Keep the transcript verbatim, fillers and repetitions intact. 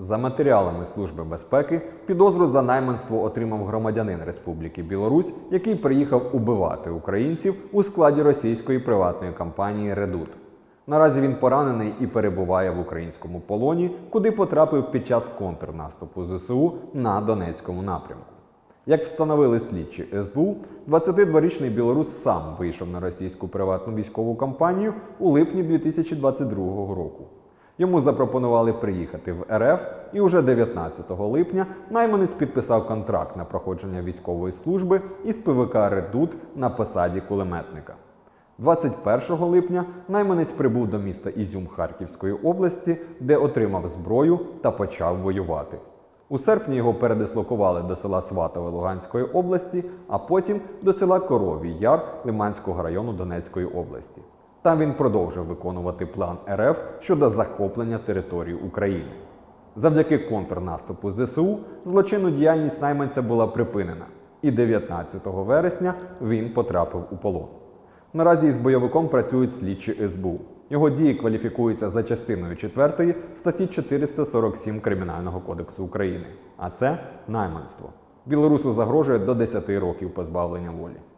За матеріалами Служби безпеки підозру за найманство отримав громадянин Республіки Білорусь, який приїхав убивати українців у складі російської приватної компанії «Редут». Наразі він поранений і перебуває в українському полоні, куди потрапив під час контрнаступу зе се у на Донецькому напрямку. Як встановили слідчі ес бе у, двадцятидворічний білорус сам вийшов на російську приватну військову компанію у липні дві тисячі двадцять другого року. Йому запропонували приїхати в ер еф, і уже дев'ятнадцятого липня найманець підписав контракт на проходження військової служби із пе ве ка «Редут» на посаді кулеметника. двадцять першого липня найманець прибув до міста Ізюм Харківської області, де отримав зброю та почав воювати. У серпні його передислокували до села Сватове Луганської області, а потім до села Коровій Яр Лиманського району Донецької області. Там він продовжив виконувати план ер еф щодо захоплення території України. Завдяки контрнаступу зе се у злочинну діяльність найманця була припинена, і дев'ятнадцятого вересня він потрапив у полон. Наразі із бойовиком працюють слідчі ес бе у. Його дії кваліфікуються за частиною четвертої статті чотириста сорок сім Кримінального кодексу України. А це найманство. Білорусу загрожує до десяти років позбавлення волі.